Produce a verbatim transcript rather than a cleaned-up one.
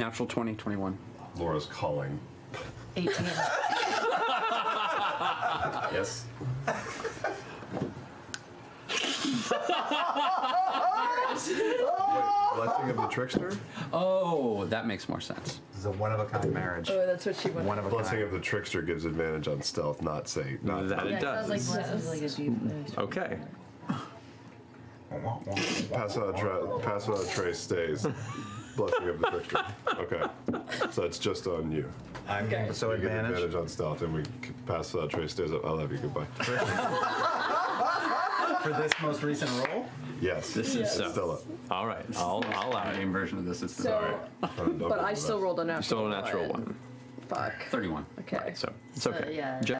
Natural twenty, twenty-one. Laura's calling. eighteen. Yes. Blessing of the trickster? Oh, that makes more sense. This is a one-of-a-kind marriage. Oh, that's what she wanted. One of a Blessing kind. of the trickster gives advantage on stealth, not say not That Yeah, it it sounds like does. sounds like a deep. Okay. pass without tra- pass without trace stays. Blessing of the trickster. Okay, so it's just on you. I'm getting so You get advantage. advantage on stealth, and we c- pass without trace stays. I love you. Goodbye. For this most recent roll? Yes, This is it's so. still up. All right. I'll I'll allow a name version of this. It's So, but I still rolled a natural still a natural one. one. Fuck. thirty-one. Okay. Right, so it's So, okay. yeah. Just